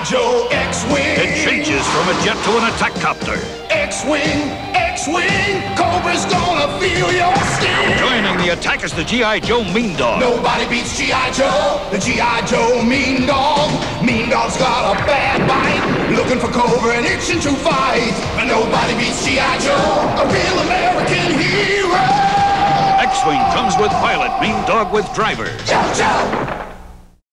G.I.Joe X-Wing. It changes from a jet to an attack copter. X-Wing, X-Wing, Cobra's gonna feel your sting. Joining the attack is the G.I.Joe Mean Dog. Nobody beats G.I. Joe, the G.I. Joe Mean Dog. Mean Dog's got a bad bite, looking for Cobra and itching to fight. But nobody beats G.I. Joe, a real American hero. X-Wing comes with pilot, Mean Dog with driver. Joe, Joe.